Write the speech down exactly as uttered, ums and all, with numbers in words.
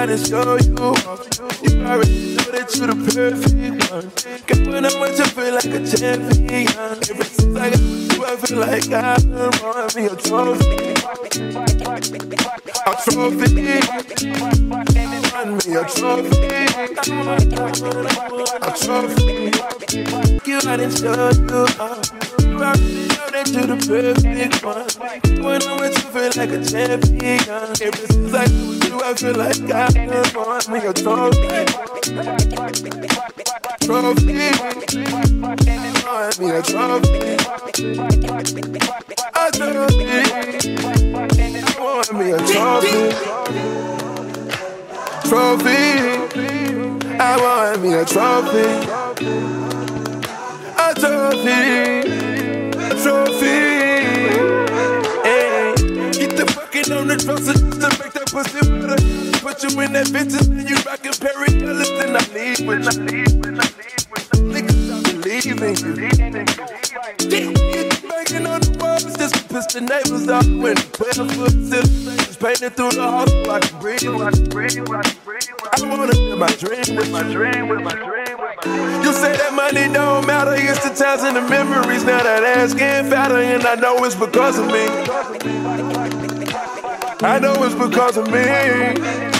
out and show you off. You already know that you the perfect one. Cause when I'm with you, feel like a champion. Ever since I got with you, I feel like I want me a trophy. A trophy. Want me a trophy. A trophy. You out and show you off. You already know that you the perfect one. When I'm with you, feel like a champion. Ever since I got with you, I feel like I want me a trophy. Trophy. Want me a trophy. A trophy. Want me a trophy. Trophy. I want me a trophy. A trophy. A trophy. Hey. Get the fucking on the dresser just to make that pussy better. Put you in that bitches and you rockin' Perry Ellis, then I leave with you. Niggas, I believe in you. Banging on the walls just to piss the neighbors off. When the twelve foot sisters painted through the house so I can breathe. I wanna live my dream with my dream with my dream. You say that money don't matter, it's the times and the memories. Now that ass getting fatter and I know it's because of me. I know it's because of me.